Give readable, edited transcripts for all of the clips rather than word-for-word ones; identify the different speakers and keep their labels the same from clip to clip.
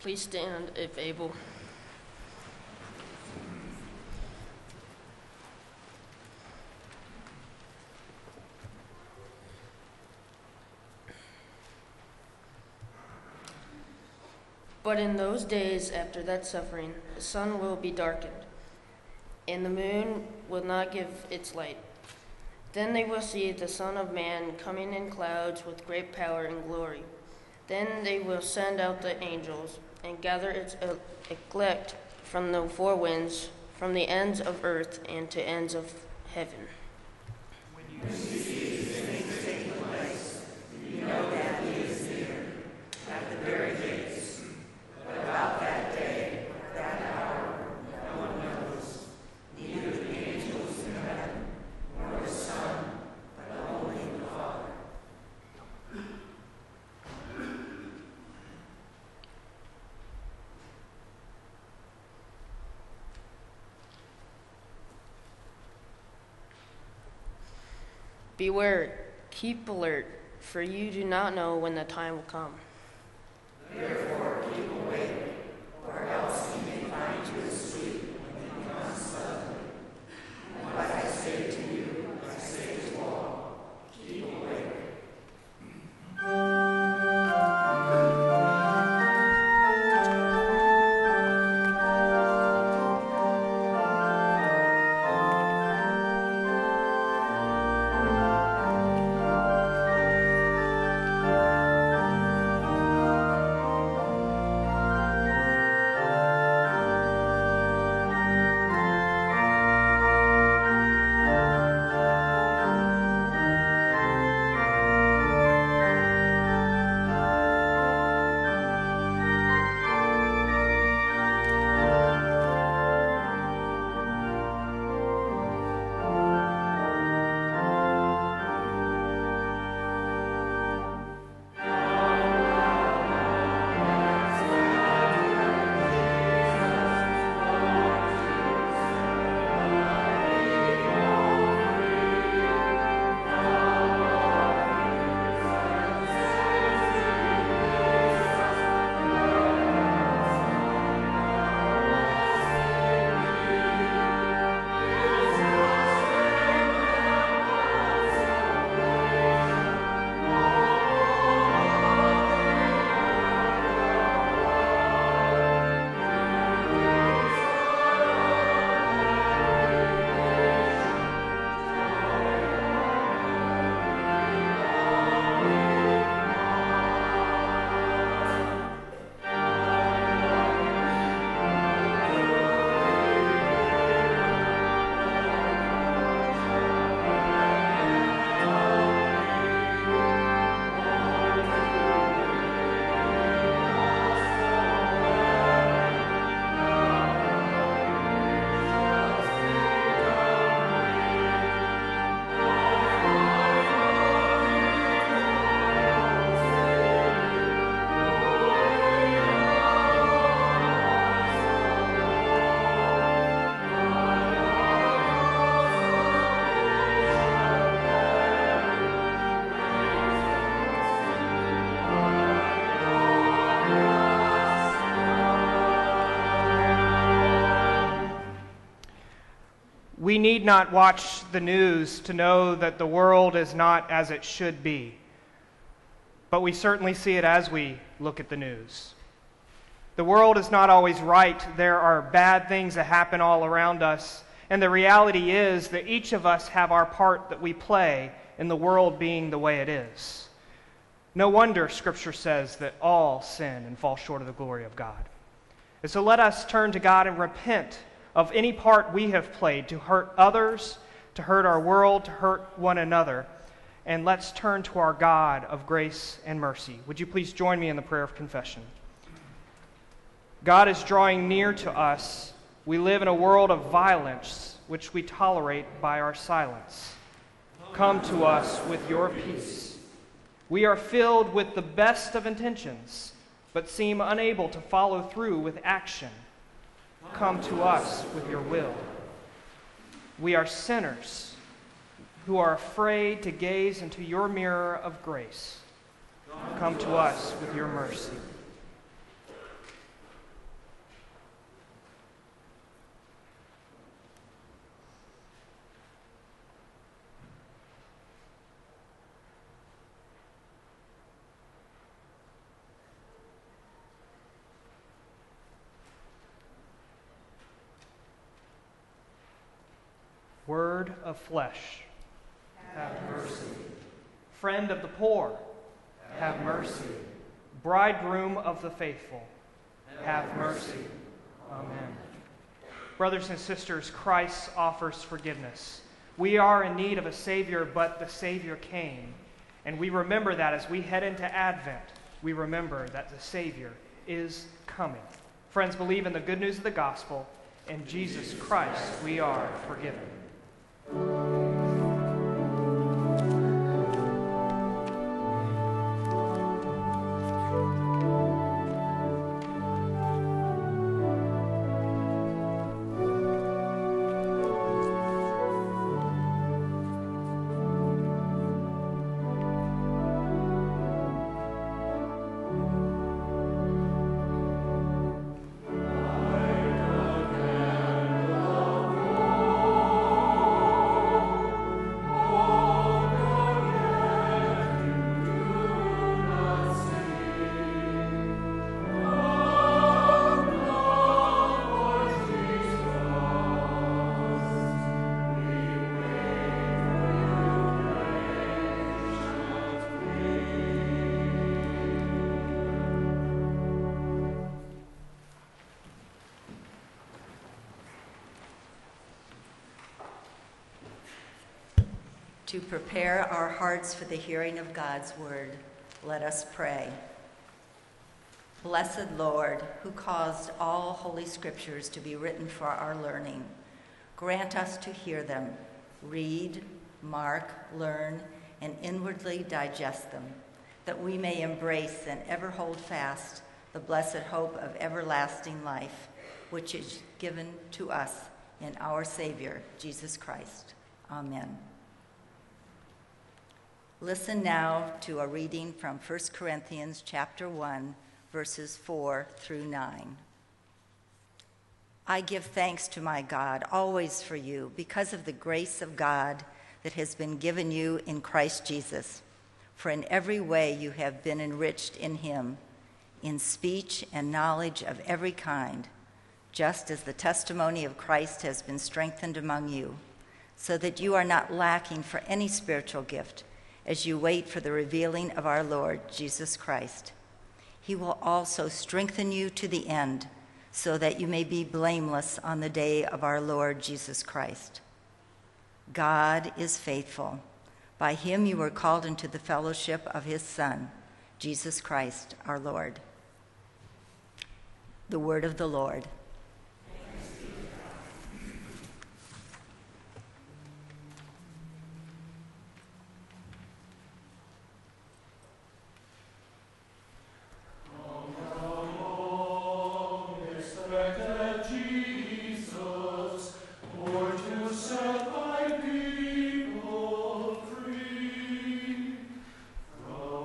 Speaker 1: Please stand if able. But in those days after that suffering, the sun will be darkened, and the moon will not give its light. Then they will see the Son of Man coming in clouds with great power and glory. Then they will send out the angels and gather its elect from the four winds, from the ends of earth and to ends of heaven.
Speaker 2: When you see these things taking place, you know that he is near, at the very gates. But about that day, that hour, no one knows, neither the angels in heaven, nor the Son, but only the Father.
Speaker 1: Beware, keep alert, for you do not know when the time will come.
Speaker 2: Therefore keep awake, or else he may find you asleep when he comes suddenly. And what I say to you, I say to all, keep awake.
Speaker 3: We need not watch the news to know that the world is not as it should be, but we certainly see it as we look at the news. The world is not always right. There are bad things that happen all around us, and the reality is that each of us have our part that we play in the world being the way it is. No wonder Scripture says that all sin and fall short of the glory of God. And so let us turn to God and repent of any part we have played to hurt others, to hurt our world, to hurt one another. And let's turn to our God of grace and mercy. Would you please join me in the prayer of confession? God is drawing near to us. We live in a world of violence, which we tolerate by our silence. Come to us with your peace. We are filled with the best of intentions, but seem unable to follow through with action. Come to us with your will. We are sinners who are afraid to gaze into your mirror of grace. Come to us with your mercy. Word of flesh, have mercy. Friend of the poor, have mercy. Bridegroom of the faithful, have mercy. Amen. Brothers and sisters, Christ offers forgiveness. We are in need of a Savior, but the Savior came. And we remember that as we head into Advent, we remember that the Savior is coming. Friends, believe in the good news of the gospel. In Jesus Christ, we are forgiven.
Speaker 2: To prepare our hearts for the hearing of God's word, let us pray. Blessed Lord, who caused all holy scriptures to be written for our learning, grant us to hear them, read, mark, learn, and inwardly digest them, that we may embrace and ever hold fast the blessed hope of everlasting life, which is given to us in our Savior, Jesus Christ. Amen. Listen now to a reading from 1 Corinthians chapter 1, verses 4 through 9. I give thanks to my God always for you because of the grace of God that has been given you in Christ Jesus. For in every way you have been enriched in him, in speech and knowledge of every kind, just as the testimony of Christ has been strengthened among you, so that you are not lacking for any spiritual gift as you wait for the revealing of our Lord Jesus Christ. He will also strengthen you to the end, so that you may be blameless on the day of our Lord Jesus Christ. God is faithful. By him you were called into the fellowship of his Son, Jesus Christ our Lord. The word of the Lord.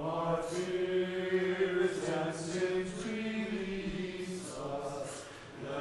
Speaker 4: Let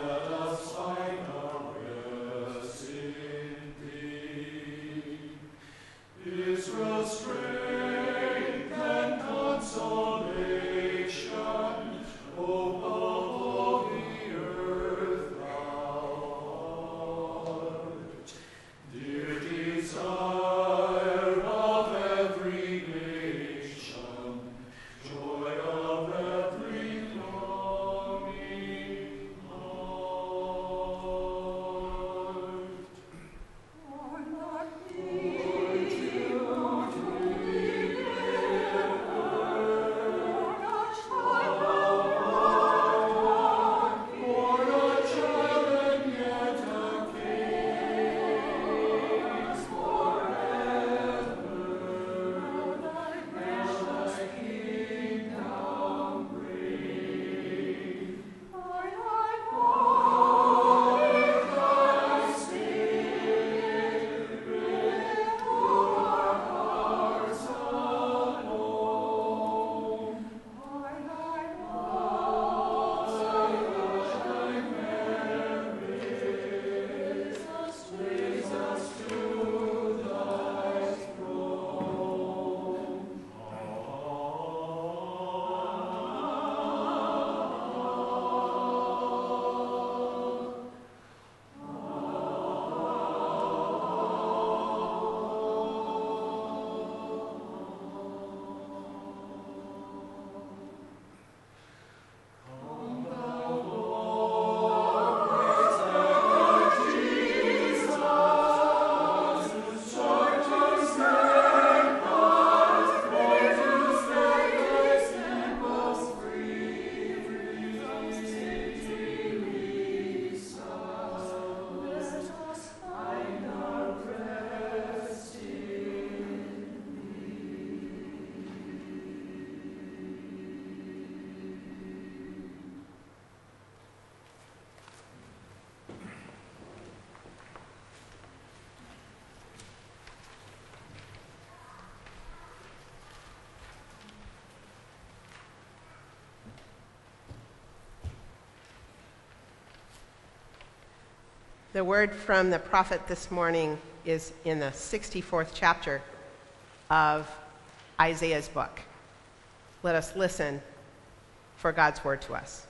Speaker 4: The word from the prophet this morning is in the 64th chapter of Isaiah's book. Let us listen for God's word to us.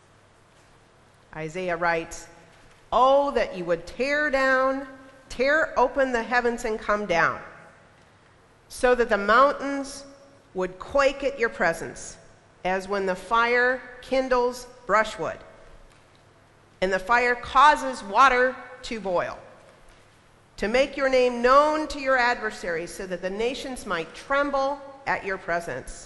Speaker 4: Isaiah writes, "Oh, that you would tear open the heavens and come down, so that the mountains would quake at your presence, as when the fire kindles brushwood, and the fire causes water to boil, to make your name known to your adversaries, so that the nations might tremble at your presence.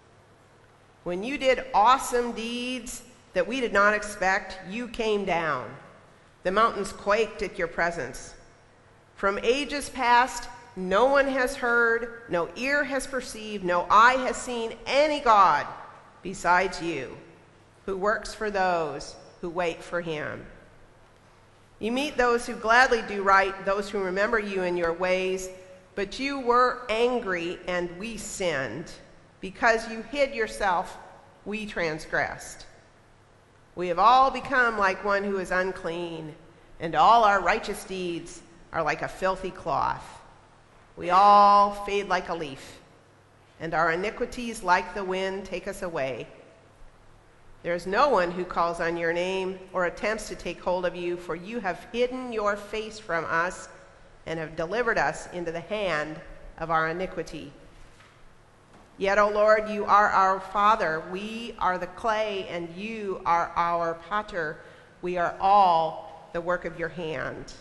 Speaker 4: When you did awesome deeds that we did not expect, you came down. The mountains quaked at your presence. From ages past, no one has heard, no ear has perceived, no eye has seen any God besides you, who works for those who wait for him. You meet those who gladly do right, those who remember you in your ways, but you were angry and we sinned. Because you hid yourself, we transgressed. We have all become like one who is unclean, and all our righteous deeds are like a filthy cloth. We all fade like a leaf, and our iniquities like the wind take us away. There is no one who calls on your name or attempts to take hold of you, for you have hidden your face from us and have delivered us into the hand of our iniquity. Yet, O Lord, you are our Father. We are the clay, and you are our potter. We are all the work of your hand.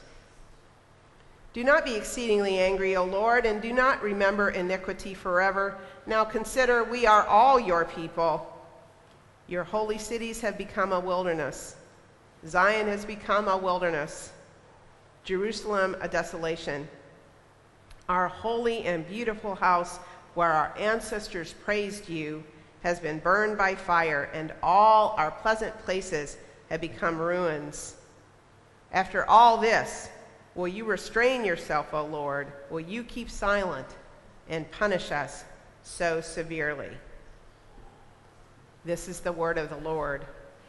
Speaker 4: Do not be exceedingly angry, O Lord, and do not remember iniquity forever. Now consider, we are all your people. Your holy cities have become a wilderness. Zion has become a wilderness. Jerusalem a desolation. Our holy and beautiful house, where our ancestors praised you, has been burned by fire, and all our pleasant places have become ruins. After all this, will you restrain yourself, O Lord? Will you keep silent and punish us so severely?" This is the word of the Lord.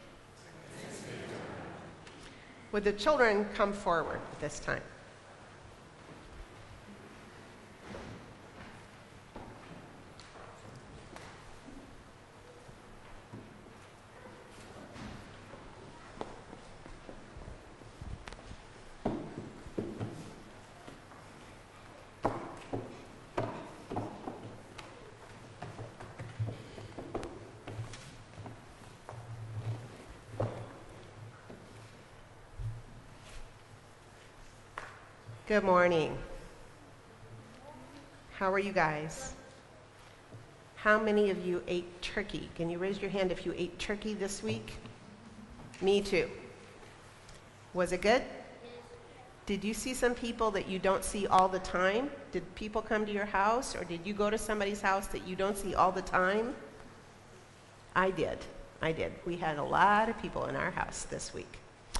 Speaker 4: Would the children come forward at this time? Good morning. How are you guys? How many of you ate turkey? Can you raise your hand if you ate turkey this week? Me too. Was it good? Did you see some people that you don't see all the time? Did people come to your house, or did you go to somebody's house that you don't see all the time? I did. We had a lot of people in our house this week.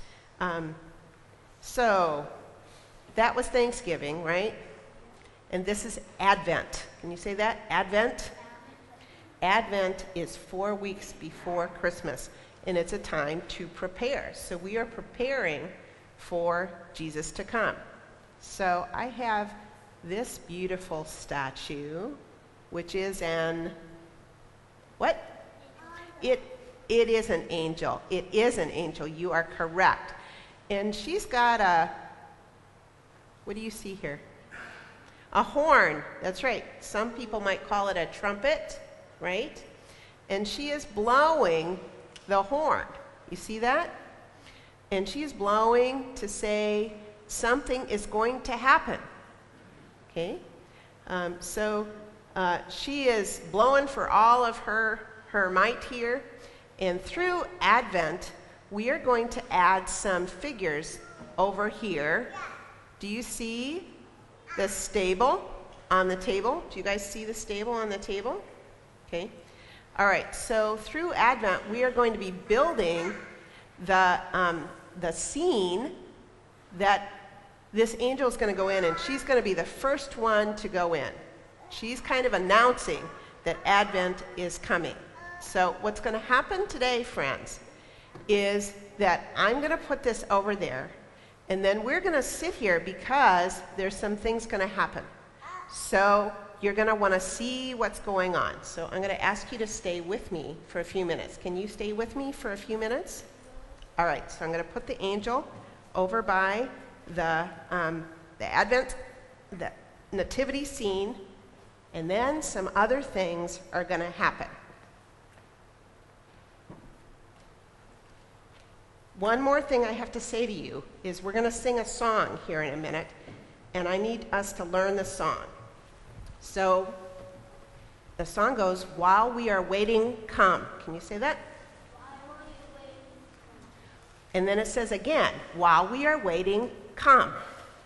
Speaker 4: So that was Thanksgiving, right? And this is Advent. Can you say that? Advent? Advent is 4 weeks before Christmas, and it's a time to prepare. So we are preparing for Jesus to come. So I have this beautiful statue, which is what? It is an angel. It is an angel. You are correct. And she's got what do you see here? A horn. That's right. Some people might call it a trumpet, right? And she is blowing the horn. You see that? And she's blowing to say something is going to happen. Okay? She is blowing for all of her might here. And through Advent, we are going to add some figures over here. Do you see the stable on the table? Do you guys see the stable on the table? Okay. All right. So through Advent, we are going to be building the scene that this angel is going to go in, and she's going to be the first one to go in. She's kind of announcing that Advent is coming. So what's going to happen today, friends, is that I'm going to put this over there, And then we're going to sit here because there's some things going to happen. So you're going to want to see what's going on. So I'm going to ask you to stay with me for a few minutes. Can you stay with me for a few minutes? All right, so I'm going to put the angel over by the Advent, the nativity scene, and then some other things are going to happen. One more thing I have to say to you is we're going to sing a song here in a minute, and I need us to learn the song. So the song goes, "While we are waiting, come." Can you say that? And then it says again, "While we are waiting, come."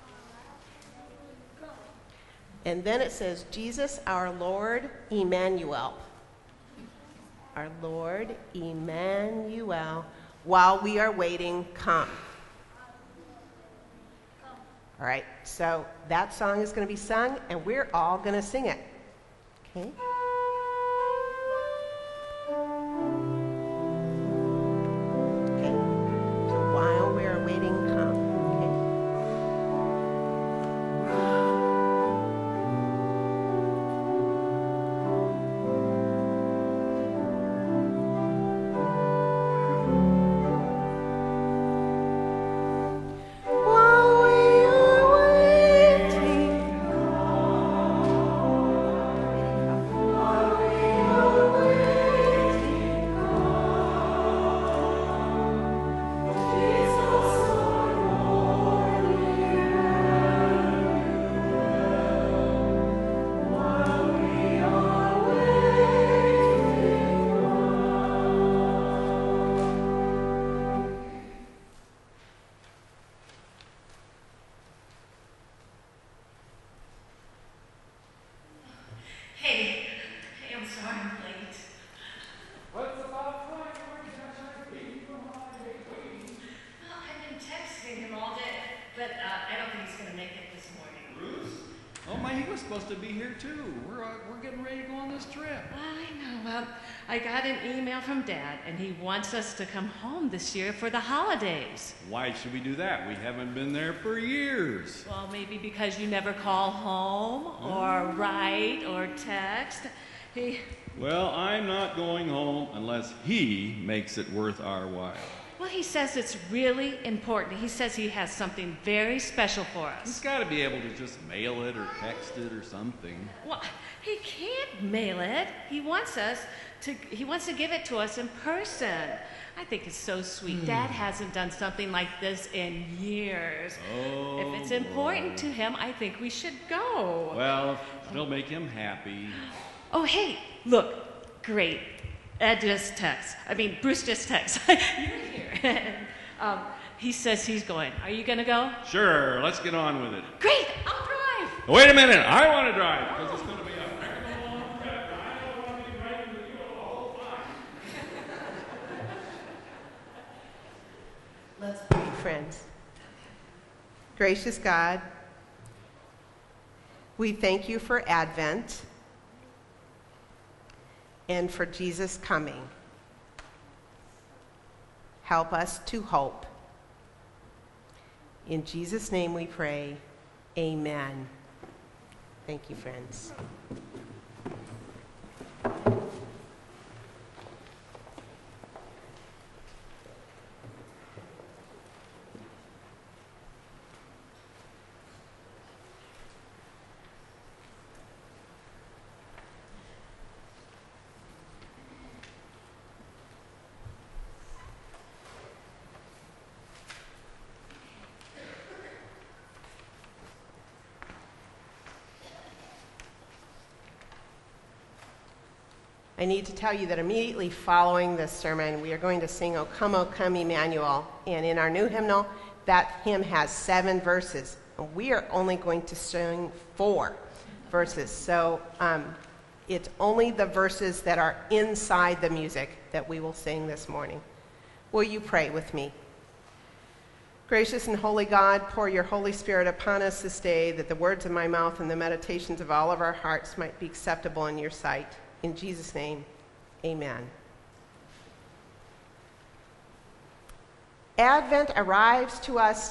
Speaker 4: And then it says, "Jesus, our Lord, Emmanuel." Our Lord, Emmanuel. While we are waiting, come. All right, so that song is going to be sung, and we're all going to sing it. Okay? Okay. So while we are waiting, come.
Speaker 5: Supposed to be here too. We're getting ready to go on this trip.
Speaker 2: I know. Well, I got an email from Dad, and he wants us to come home this year for the holidays.
Speaker 5: Why should we do that? We haven't been there for years.
Speaker 2: Well, maybe because you never call home or write or text.
Speaker 5: Well, I'm not going home unless he makes it worth our while.
Speaker 2: Well, he says it's really important. He says he has something very special for us.
Speaker 5: He's got to be able to just mail it or text it or something.
Speaker 2: Well, he can't mail it. He wants to give it to us in person. I think it's so sweet. Dad hasn't done something like this in years.
Speaker 5: Oh,
Speaker 2: if it's important to him, I think we should go.
Speaker 5: Well, it'll make him happy.
Speaker 2: Oh, hey, look, great. Bruce just texted. You're here. And, he says he's going. Are you going to go?
Speaker 5: Sure, let's get on with it.
Speaker 2: Great, I'll drive.
Speaker 5: Wait a minute, I want to drive, because it's going to be a heck of a long trip. I don't want to be driving with you the whole time.
Speaker 4: Let's pray, friends. Gracious God, we thank you for Advent and for Jesus coming. Help us to hope. In Jesus' name we pray, amen. Thank you, friends. I need to tell you that immediately following this sermon, we are going to sing O Come, Emmanuel. And in our new hymnal, that hymn has 7 verses. And we are only going to sing 4 verses. So it's only the verses that are inside the music that we will sing this morning. Will you pray with me? Gracious and holy God, pour your Holy Spirit upon us this day, that the words of my mouth and the meditations of all of our hearts might be acceptable in your sight. In Jesus' name, amen. Advent arrives to us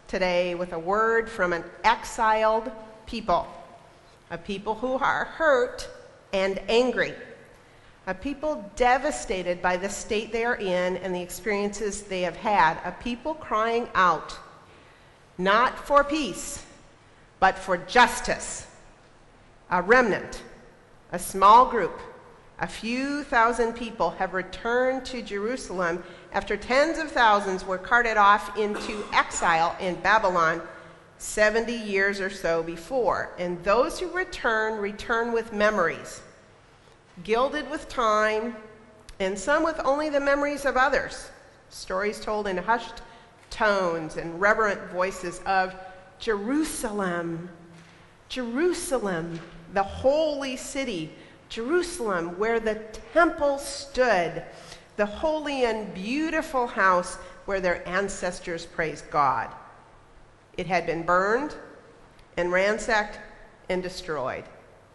Speaker 4: today with a word from an exiled people, a people who are hurt and angry, a people devastated by the state they are in and the experiences they have had, a people crying out, not for peace, but for justice. A remnant, a small group, a few thousand people have returned to Jerusalem after tens of thousands were carted off into exile in Babylon 70 years or so before. And those who return with memories, gilded with time, and some with only the memories of others. Stories told in hushed tones and reverent voices of Jerusalem, Jerusalem, the holy city, Jerusalem, where the temple stood, the holy and beautiful house where their ancestors praised God. It had been burned and ransacked and destroyed.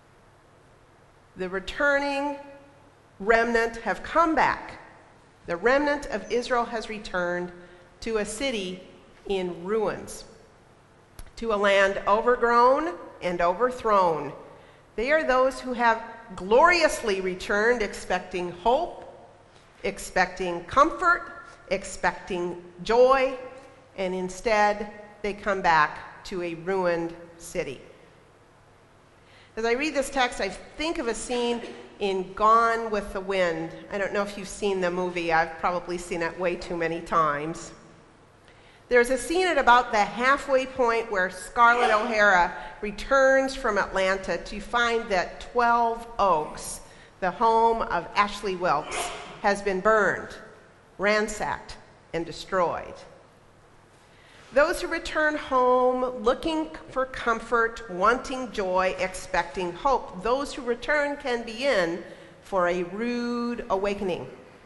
Speaker 4: The returning remnant have come back. The remnant of Israel has returned to a city in ruins, to a land overgrown and overthrown. They are those who have gloriously returned, expecting hope, expecting comfort, expecting joy, and instead they come back to a ruined city. As I read this text, I think of a scene in Gone with the Wind. I don't know if you've seen the movie. I've probably seen it way too many times. There's a scene at about the halfway point where Scarlett O'Hara returns from Atlanta to find that 12 Oaks, the home of Ashley Wilkes, has been burned, ransacked, and destroyed. Those who return home looking for comfort, wanting joy, expecting hope, those who return can be in for a rude awakening.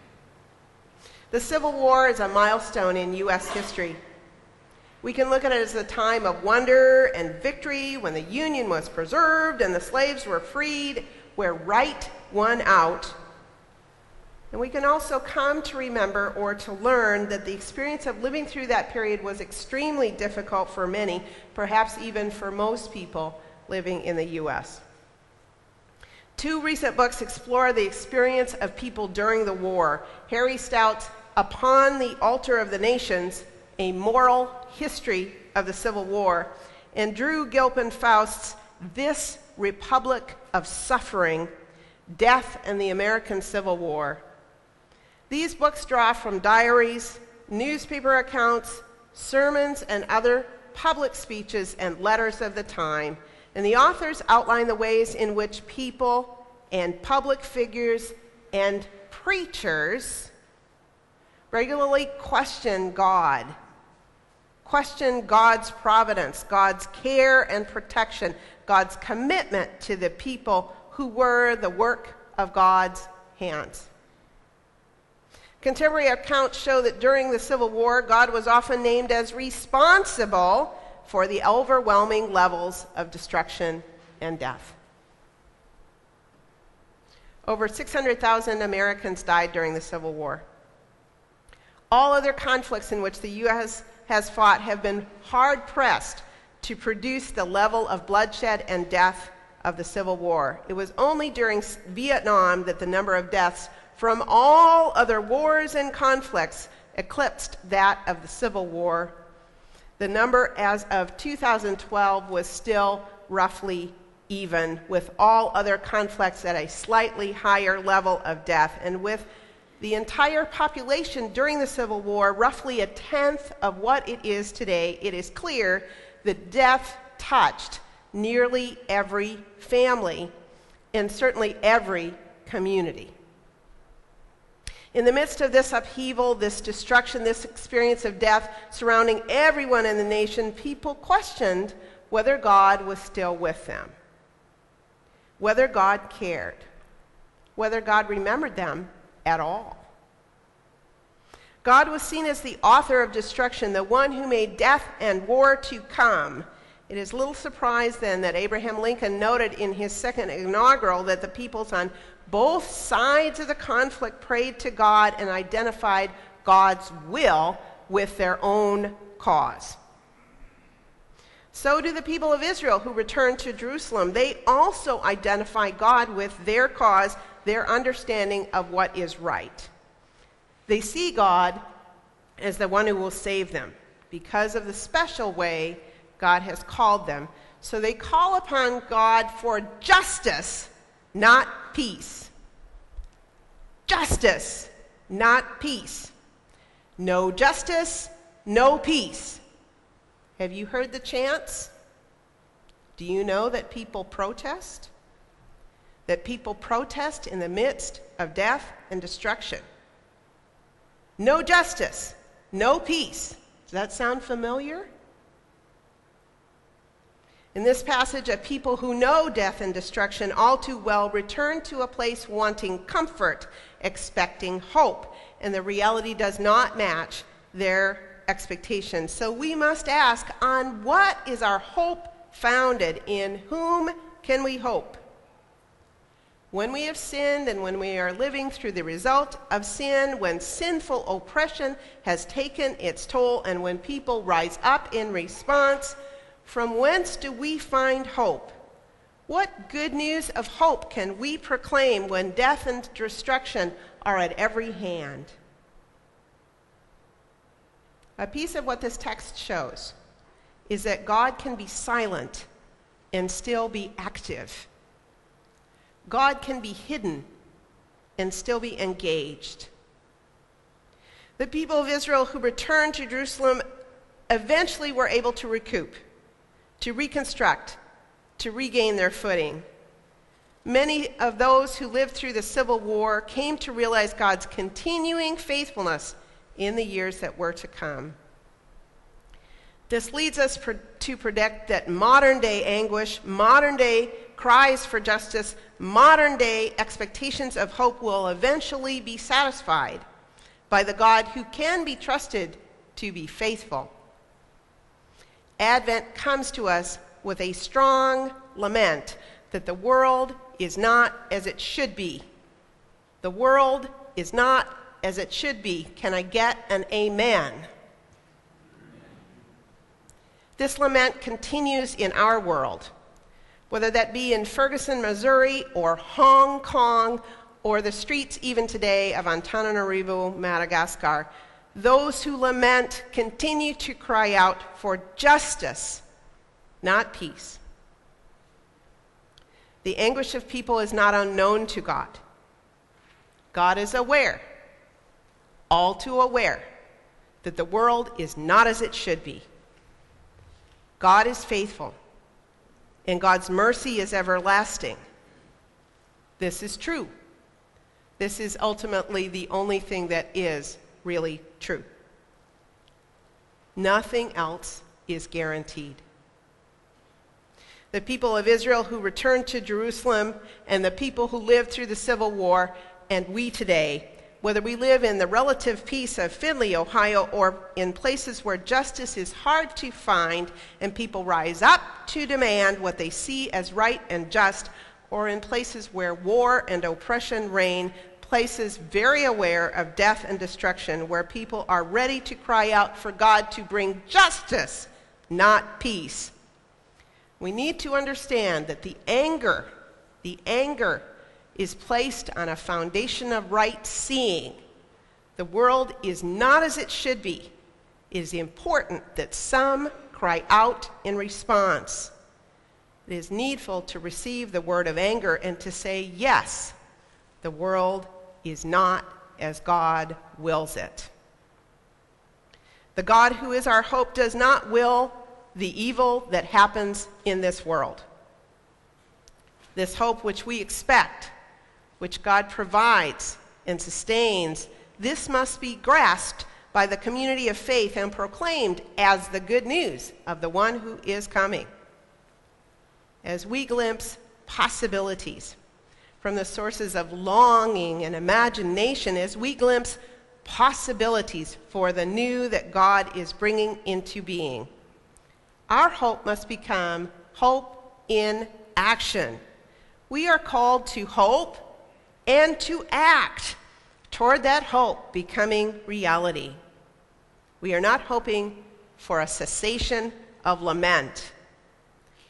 Speaker 4: The Civil War is a milestone in U.S. history. We can look at it as a time of wonder and victory when the Union was preserved and the slaves were freed, where right won out. And we can also come to remember or to learn that the experience of living through that period was extremely difficult for many, perhaps even for most people living in the U.S. Two recent books explore the experience of people during the war. Harry Stout's Upon the Altar of the Nations, A Moral History of the Civil War, and Drew Gilpin Faust's This Republic of Suffering, Death and the American Civil War. These books draw from diaries, newspaper accounts, sermons, and other public speeches and letters of the time, and the authors outline the ways in which people and public figures and preachers regularly question God, question God's providence, God's care and protection, God's commitment to the people who were the work of God's hands. Contemporary accounts show that during the Civil War, God was often named as responsible for the overwhelming levels of destruction and death. Over 600,000 Americans died during the Civil War. All other conflicts in which the U.S. has fought have been hard-pressed to produce the level of bloodshed and death of the Civil War. It was only during Vietnam that the number of deaths from all other wars and conflicts eclipsed that of the Civil War. The number as of 2012 was still roughly even, with all other conflicts at a slightly higher level of death. And with the entire population during the Civil War roughly a tenth of what it is today, it is clear that death touched nearly every family and certainly every community. In the midst of this upheaval, this destruction, this experience of death surrounding everyone in the nation, people questioned whether God was still with them, whether God cared, whether God remembered them at all. God was seen as the author of destruction, the one who made death and war to come. It is little surprise then that Abraham Lincoln noted in his second inaugural that the peoples on both sides of the conflict prayed to God and identified God's will with their own cause. So do the people of Israel who returned to Jerusalem. They also identify God with their cause, their understanding of what is right. They see God as the one who will save them because of the special way God has called them. So they call upon God for justice, not peace. Justice, not peace. No justice, no peace. Have you heard the chants? Do you know that people protest? That people protest in the midst of death and destruction. No justice, no peace. Does that sound familiar? In this passage, a people who know death and destruction all too well return to a place wanting comfort, expecting hope, and the reality does not match their expectations. So we must ask, on what is our hope founded? In whom can we hope? When we have sinned and when we are living through the result of sin, when sinful oppression has taken its toll, and when people rise up in response, from whence do we find hope? What good news of hope can we proclaim when death and destruction are at every hand? A piece of what this text shows is that God can be silent and still be active. God can be hidden and still be engaged. The people of Israel who returned to Jerusalem eventually were able to recoup, to reconstruct, to regain their footing. Many of those who lived through the Civil War came to realize God's continuing faithfulness in the years that were to come. This leads us to predict that modern-day anguish, modern-day cries for justice, modern-day expectations of hope will eventually be satisfied by the God who can be trusted to be faithful. Advent comes to us with a strong lament that the world is not as it should be. The world is not as it should be. Can I get an amen? This lament continues in our world, whether that be in Ferguson, Missouri, or Hong Kong, or the streets even today of Antananarivo, Madagascar. Those who lament continue to cry out for justice, not peace. The anguish of people is not unknown to God. God is aware, all too aware, that the world is not as it should be. God is faithful, and God's mercy is everlasting. This is true. This is ultimately the only thing that is really true. Nothing else is guaranteed. The people of Israel who returned to Jerusalem and the people who lived through the Civil War, and we today, whether we live in the relative peace of Findlay, Ohio, or in places where justice is hard to find and people rise up to demand what they see as right and just, or in places where war and oppression reign, places very aware of death and destruction, where people are ready to cry out for God to bring justice, not peace. We need to understand that the anger is placed on a foundation of right seeing. The world is not as it should be. It is important that some cry out in response. It is needful to receive the word of anger and to say, yes, the world is not as God wills it. The God who is our hope does not will the evil that happens in this world. This hope which we expect, which God provides and sustains, this must be grasped by the community of faith and proclaimed as the good news of the one who is coming. As we glimpse possibilities from the sources of longing and imagination, as we glimpse possibilities for the new that God is bringing into being, our hope must become hope in action. We are called to hope and to act toward that hope becoming reality. We are not hoping for a cessation of lament,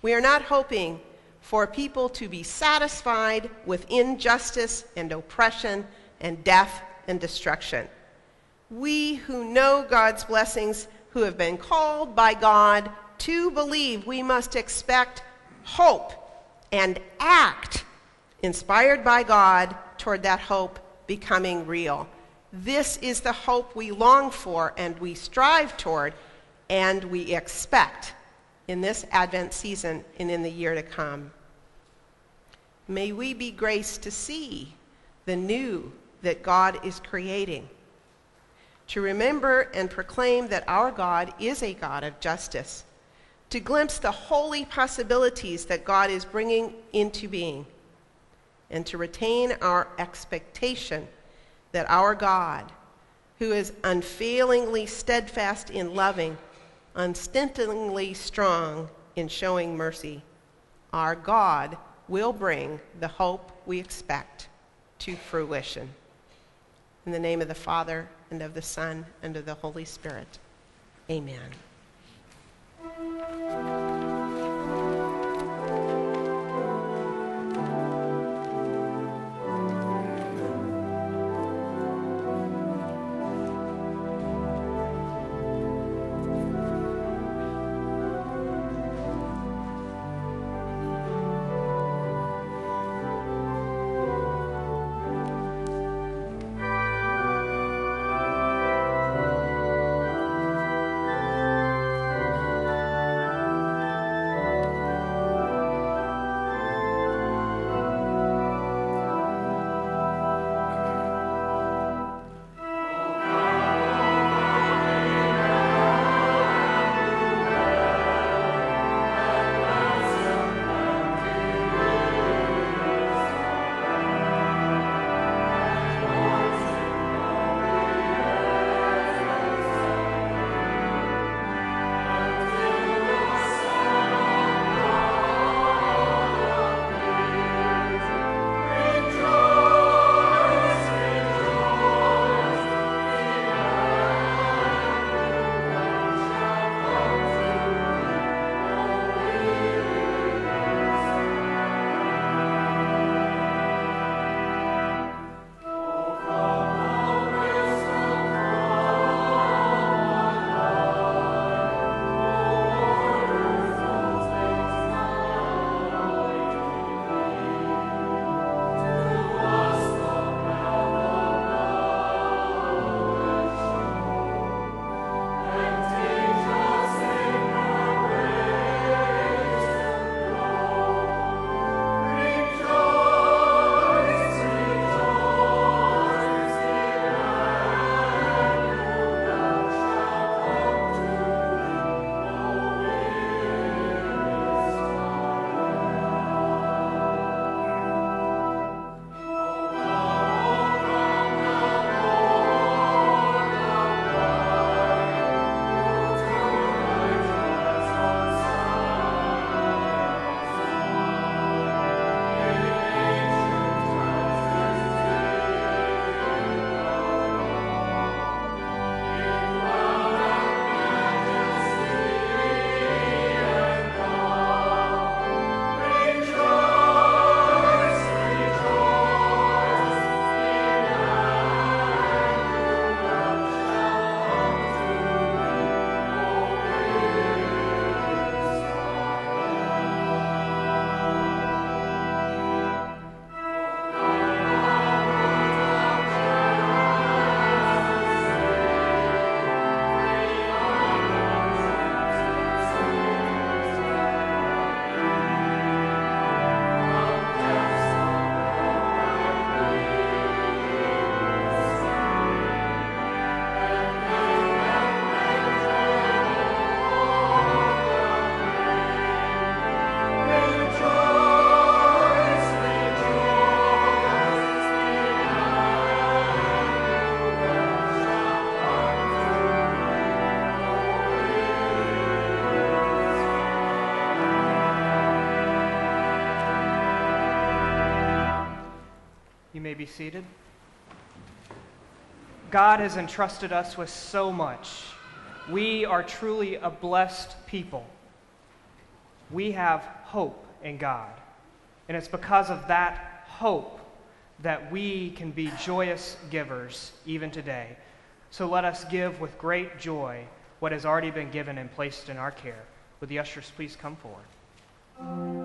Speaker 4: We are not hoping for people to be satisfied with injustice and oppression and death and destruction. We who know God's blessings, who have been called by God to believe, we must expect hope and act inspired by God toward that hope becoming real. This is the hope we long for and we strive toward and we expect in this Advent season and in the year to come. May we be graced to see the new that God is creating, to remember and proclaim that our God is a God of justice, to glimpse the holy possibilities that God is bringing into being, and to retain our expectation that our God, who is unfailingly steadfast in loving, unstintingly strong in showing mercy, our God will bring the hope we expect to fruition. In the name of the Father, and of the Son, and of the Holy Spirit. Amen.
Speaker 3: may be seated. God has entrusted us with so much. We are truly a blessed people. we have hope in God. And it's because of that hope that we can be joyous givers even today. So let us give with great joy what has already been given and placed in our care. Would the ushers please come forward?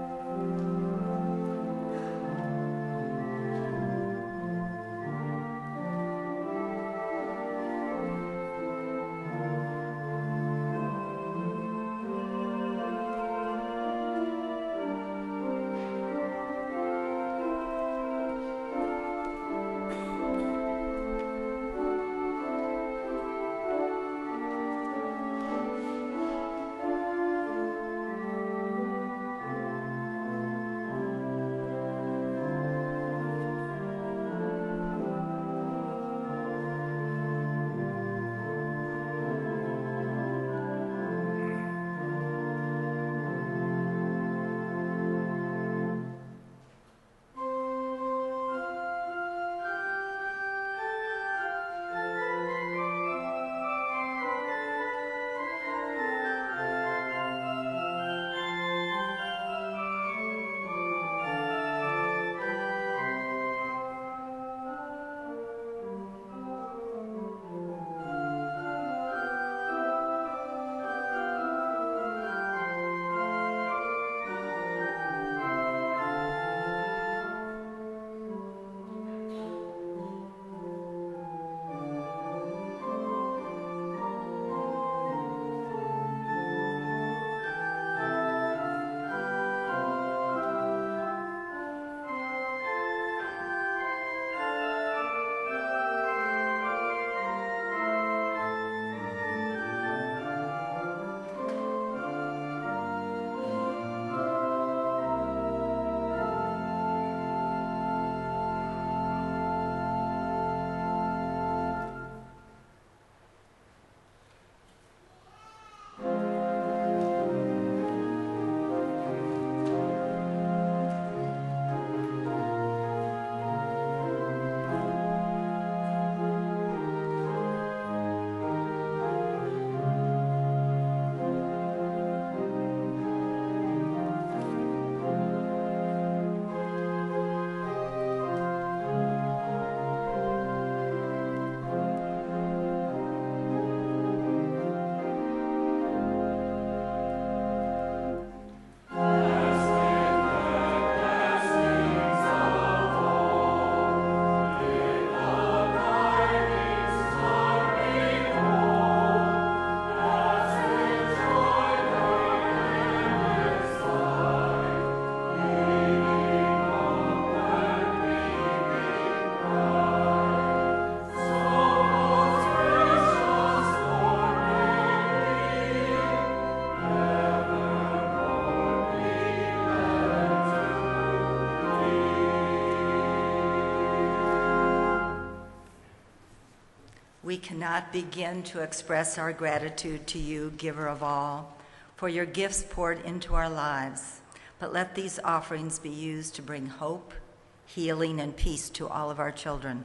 Speaker 2: We cannot begin to express our gratitude to you, giver of all, for your gifts poured into our lives. But let these offerings be used to bring hope, healing, and peace to all of our children,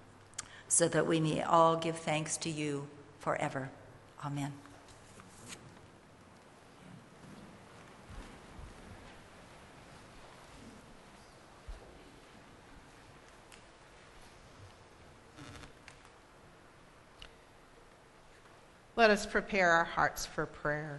Speaker 2: so that we may all give thanks to you forever. Amen.
Speaker 4: Let us prepare our hearts for prayer.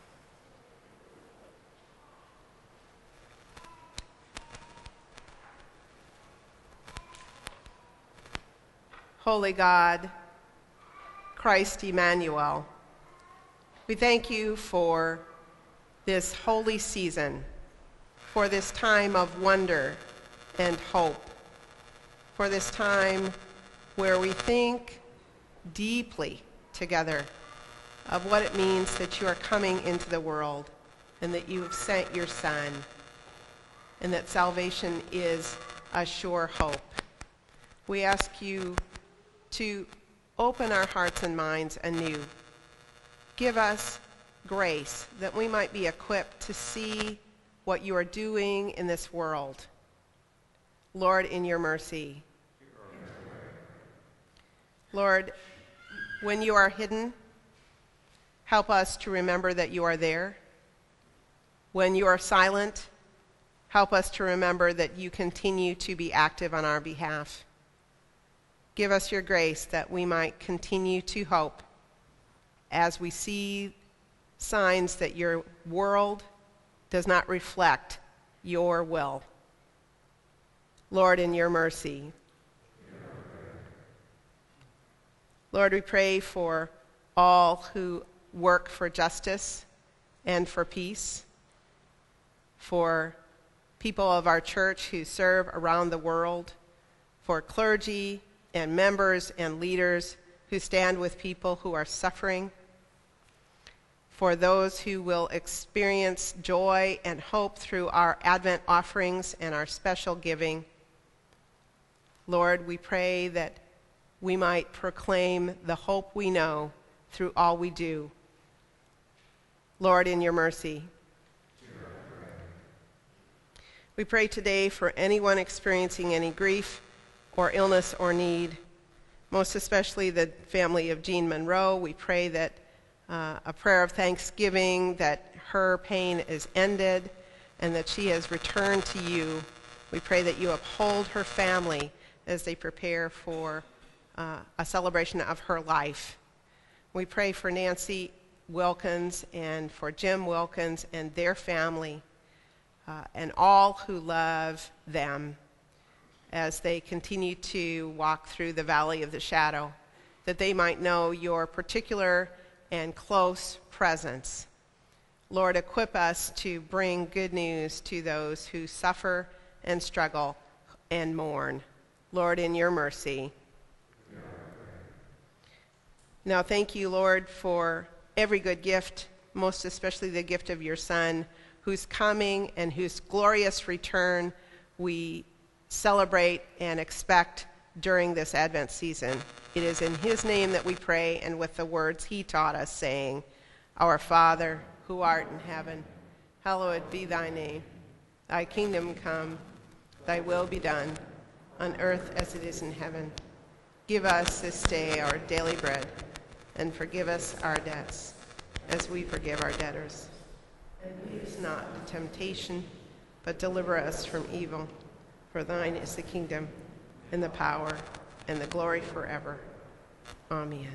Speaker 4: Holy God, Christ Emmanuel, we thank you for this holy season, for this time of wonder and hope, for this time where we think deeply together of what it means that you are coming into the world and that you have sent your Son and that salvation is a sure hope. We ask you to open our hearts and minds anew. Give us grace that we might be equipped to see what you are doing in this world. Lord, in your mercy. Lord, when you are hidden, help us to remember that you are there. When you are silent, help us to remember that you continue to be active on our behalf. Give us your grace that we might continue to hope as we see signs that your world does not reflect your will. Lord, in your mercy. Lord, we pray for all who work for justice and for peace, for people of our church who serve around the world, for clergy and members and leaders who stand with people who are suffering, for those who will experience joy and hope through our Advent offerings and our special giving. Lord, we pray that we might proclaim the hope we know through all we do. Lord, in your mercy. We pray today for anyone experiencing any grief or illness or need, most especially the family of Jean Monroe. We pray that a prayer of thanksgiving that her pain is ended and that she has returned to you. We pray that you uphold her family as they prepare for a celebration of her life. We pray for Nancy Wilkins and for Jim Wilkins and their family and all who love them as they continue to walk through the valley of the shadow, that they might know your particular and close presence. Lord, equip us to bring good news to those who suffer and struggle and mourn. Lord, in your mercy. Now, thank you, Lord, for every good gift, most especially the gift of your Son, whose coming and whose glorious return we celebrate and expect during this Advent season. It is in his name that we pray, and with the words he taught us, saying, Our Father, who art in heaven, hallowed be thy name. Thy kingdom come, thy will be done, on earth as it is in heaven. Give us this day our daily bread, and forgive us our debts, as we forgive our debtors. And lead us not into temptation, but deliver us from evil. For thine is the kingdom, and the power, and the glory forever. Amen.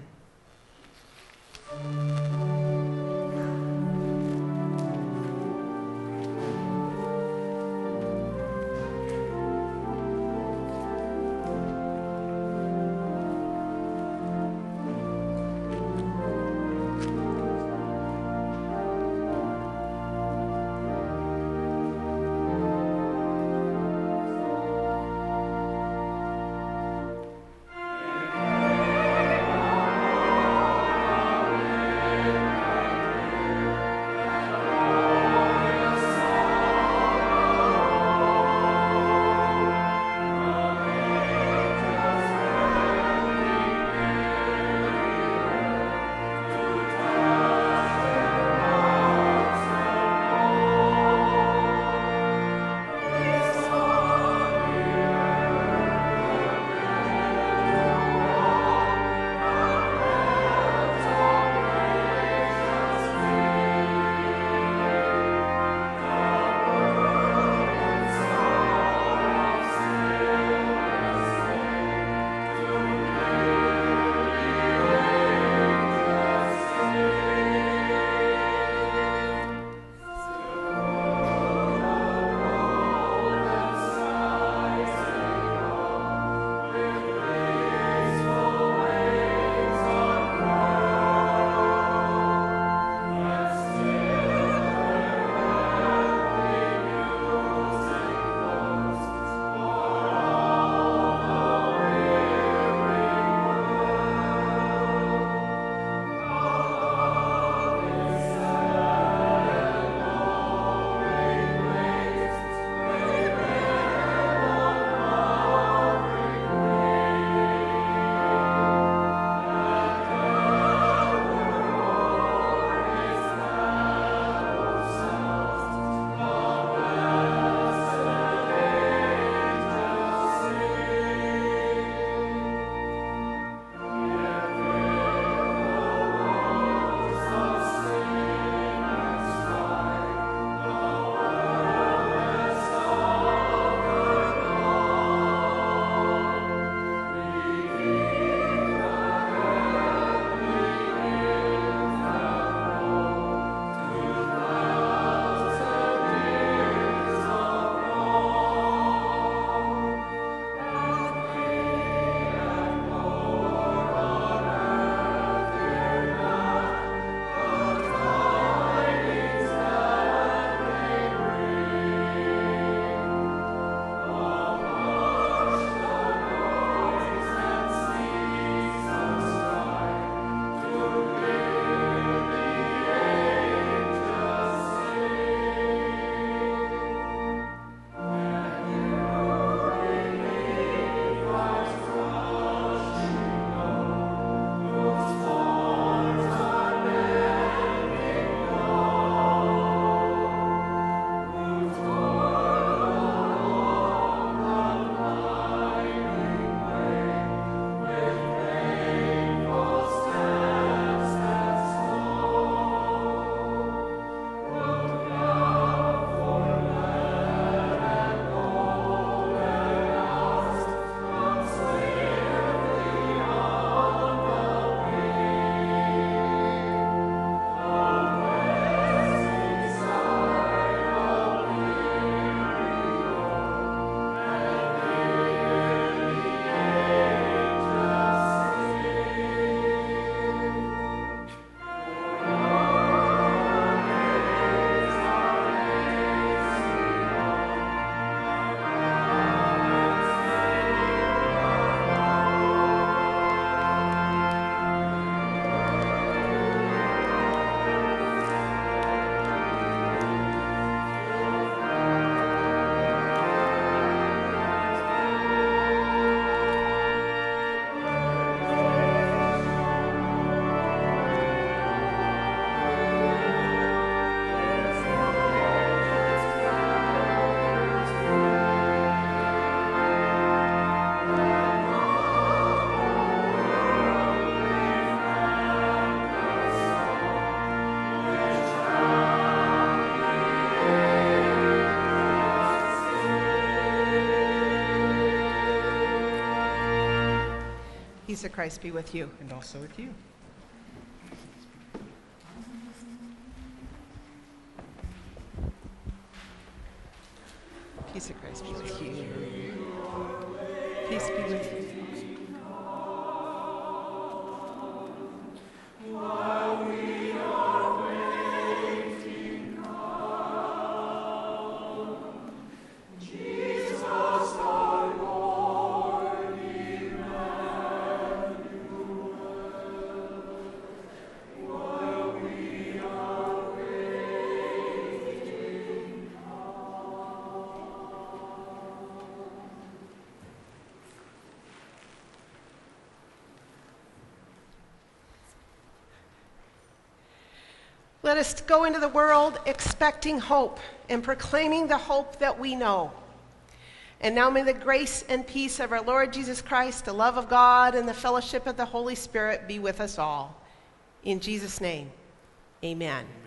Speaker 4: Peace of Christ be with you.
Speaker 3: And also with you.
Speaker 4: Peace of Christ be with you. Peace be with you. Let us go into the world expecting hope and proclaiming the hope that we know. And now may the grace and peace of our Lord Jesus Christ, the love of God, and the fellowship of the Holy Spirit be with us all. In Jesus' name, amen.